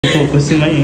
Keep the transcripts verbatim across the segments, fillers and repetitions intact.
Focus si May.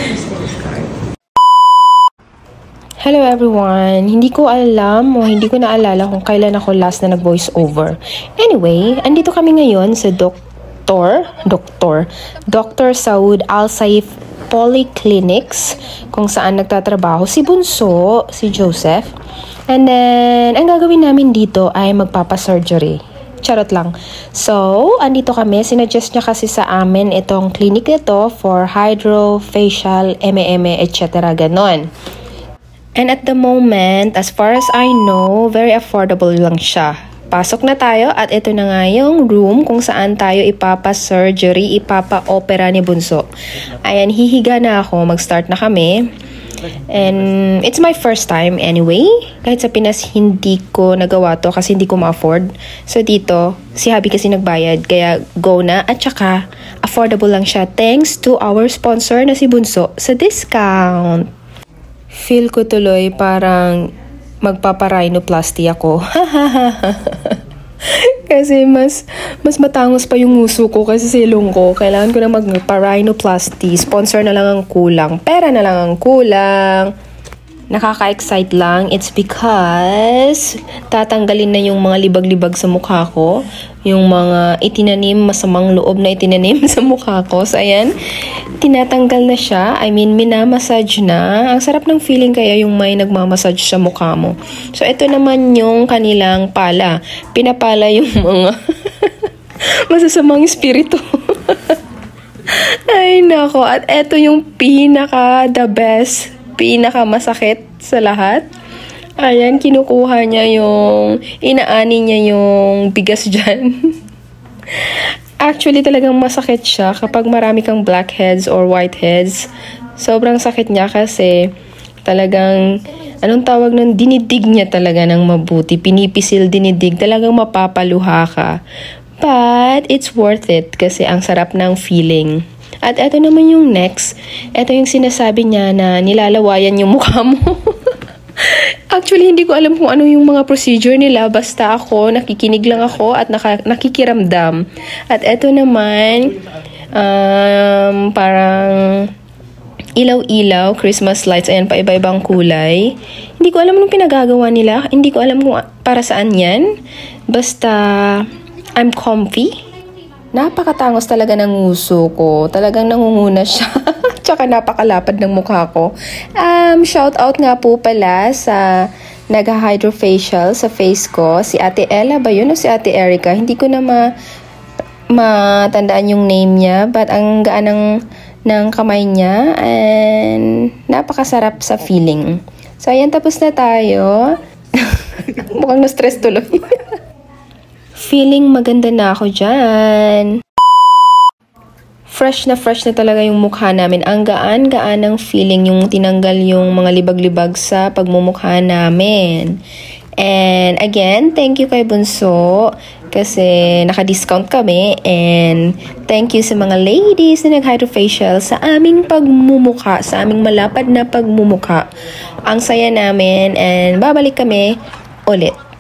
Hello everyone! Hindi ko alam o hindi ko naalala kung kailan ako last na nag-voice over. Anyway, andito kami ngayon sa Doktor, Doktor, Doctor Saud Al Saif Polyclinics kung saan nagtatrabaho si Bunso, si Joseph. And then, ang gagawin namin dito ay magpapasurgery. Charot lang. So, andito kami. Sinuggest niya kasi sa amin itong clinic ito for hydrofacial, eme-eme, et cetera. Ganon. And at the moment, as far as I know, very affordable lang siya. Pasok na tayo at ito na nga yung room kung saan tayo ipapa-surgery, ipapa-opera ni Bunso. Ayan, hihiga na ako. Mag-start na kami. And it's my first time anyway. Kahit sa Pinas, hindi ko nagawa to kasi hindi ko ma-afford. So dito, si Habi kasi nagbayad. Kaya go na. At saka, affordable lang siya. Thanks to our sponsor na si Bunso sa discount. Feel ko tuloy parang magpapa-rhinoplasty ako. Kasi mas mas matangos pa yung nguso ko kasi silong ko. Kailangan ko na magpa-rhinoplasty. Sponsor na lang ang kulang. Pera na lang ang kulang. Nakaka-excite lang. It's because tatanggalin na yung mga libag-libag sa mukha ko. Yung mga itinanim, masamang loob na itinanim sa mukha ko. So, ayan. Tinatanggal na siya. I mean, minamassage na. Ang sarap ng feeling kaya yung may nagmamassage sa mukha mo. So, ito naman yung kanilang pala. Pinapala yung mga masasamang espiritu. Ay, nako. At ito yung pinaka the best, pinaka masakit sa lahat. Ayan, kinukuha niya yung, inaani niya yung bigas dyan. Actually, talagang masakit siya kapag marami kang blackheads or whiteheads. Sobrang sakit niya kasi talagang, anong tawag ng dinidig niya talaga ng mabuti. Pinipisil dinidig, talagang mapapaluha ka. But, it's worth it kasi ang sarap ng feeling. At eto naman yung next. Eto yung sinasabi niya na nilalawayan yung mukha mo. Actually, hindi ko alam kung ano yung mga procedure nila. Basta ako, nakikinig lang ako at naka, nakikiramdam. At eto naman, um, parang ilaw-ilaw, Christmas lights, ayan, pa iba-ibang kulay. Hindi ko alam anong pinagagawa nila. Hindi ko alam kung para saan yan. Basta, I'm comfy. Napakatangos talaga ng nguso ko. Talagang nangunguna siya. Tsaka napakalapad ng mukha ko. Um, shout out nga po pala sa nag-hydrofacial sa face ko. Si Ate Ella ba yun o si Ate Erica? Hindi ko na ma matandaan yung name niya. But ang gaan ng, ng kamay niya. And napakasarap sa feeling. So ayan, tapos na tayo. Mukhang na-stress tuloy. Feeling maganda na ako dyan. Fresh na fresh na talaga yung mukha namin. Ang gaan-gaan ng feeling yung tinanggal yung mga libag-libag sa pagmumukha namin. And again, thank you kay Bunso kasi naka-discount kami. And thank you sa mga ladies na nag-hydrofacial sa aming pagmumukha, sa aming malapad na pagmumukha. Ang saya namin and babalik kami ulit.